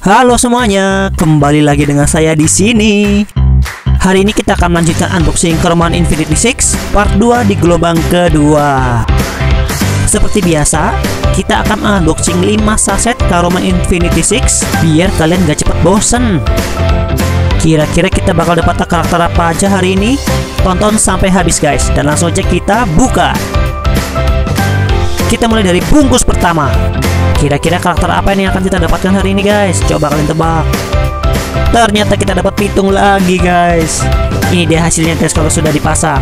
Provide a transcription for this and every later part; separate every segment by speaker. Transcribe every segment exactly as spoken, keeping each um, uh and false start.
Speaker 1: Halo semuanya, kembali lagi dengan saya di sini. Hari ini kita akan melanjutkan unboxing Karoman Infinity Six part dua di gelombang kedua. Seperti biasa, kita akan unboxing lima saset Karoman Infinity Six biar kalian gak cepet bosen. Kira-kira kita bakal dapat karakter apa aja hari ini? Tonton sampai habis guys, dan langsung aja kita buka. Kita mulai dari bungkus pertama. Kira-kira karakter apa ini yang akan kita dapatkan hari ini guys? Coba kalian tebak. Ternyata kita dapat pitung lagi guys. Ini dia hasilnya guys kalau sudah dipasang.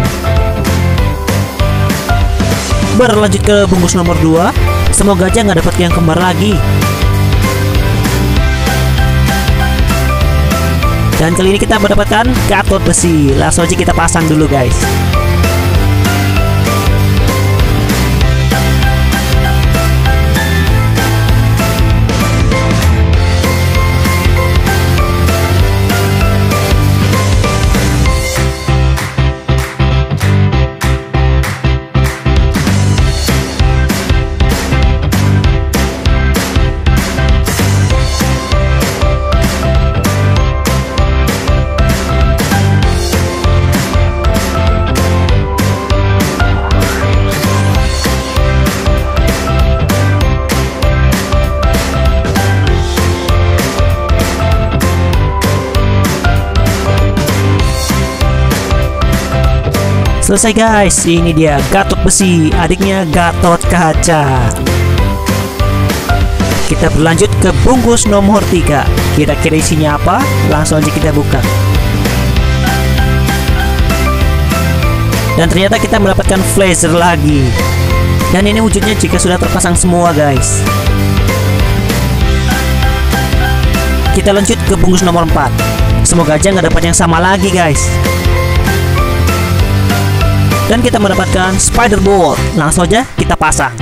Speaker 1: Berlanjut ke bungkus nomor dua. Semoga aja nggak dapat yang kembar lagi. Dan kali ini kita mendapatkan Gatot besi. Langsung aja kita pasang dulu guys. Selesai guys, ini dia Gatot besi, adiknya Gatot kaca. Kita berlanjut ke bungkus nomor tiga. Kira-kira isinya apa? Langsung aja kita buka. Dan ternyata kita mendapatkan Flazer lagi. Dan ini wujudnya jika sudah terpasang semua guys. Kita lanjut ke bungkus nomor empat. Semoga aja nggak dapat yang sama lagi guys. Dan kita mendapatkan Spider Bolt. Langsung aja kita pasang.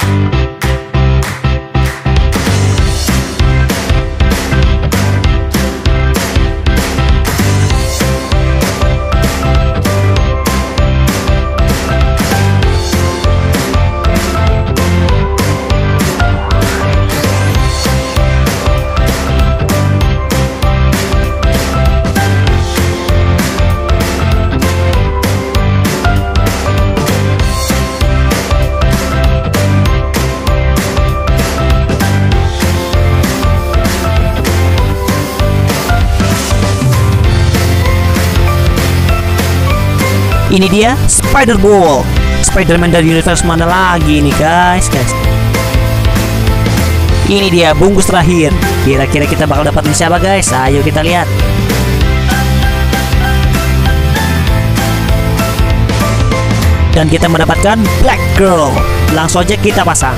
Speaker 1: Ini dia Spider Bolt. Spider-Man dari universe mana lagi nih guys, guys. Ini dia bungkus terakhir. Kira-kira kita bakal dapat siapa guys? Ayo kita lihat. Dan kita mendapatkan Black Girl. Langsung aja kita pasang.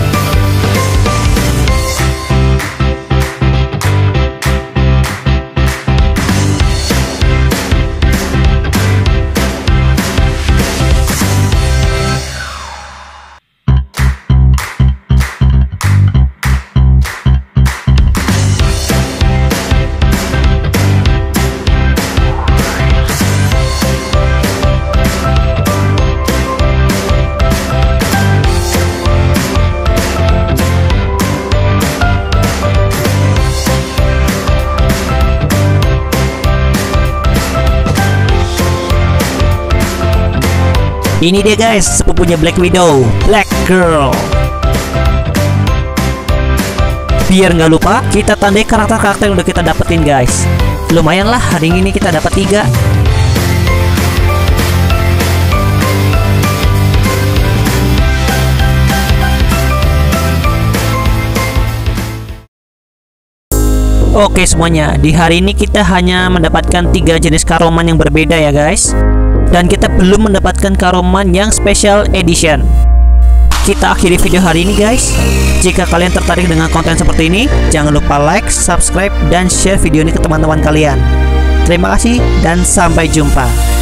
Speaker 1: Ini dia guys, sepupunya Black Widow, Black Girl. Biar nggak lupa, kita tandai karakter-karakter yang udah kita dapetin guys. Lumayan lah, hari ini kita dapat tiga. Oke semuanya, di hari ini kita hanya mendapatkan tiga jenis Karoman yang berbeda ya guys. Dan kita belum mendapatkan Karoman yang special edition. Kita akhiri video hari ini guys. Jika kalian tertarik dengan konten seperti ini, jangan lupa like, subscribe, dan share video ini ke teman-teman kalian. Terima kasih dan sampai jumpa.